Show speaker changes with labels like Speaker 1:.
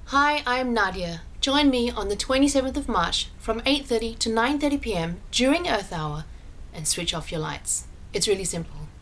Speaker 1: Hi, I'm Nadia. Join me on the 27th of March from 8:30 to 9:30 p.m. during Earth Hour and switch off your lights. It's really simple.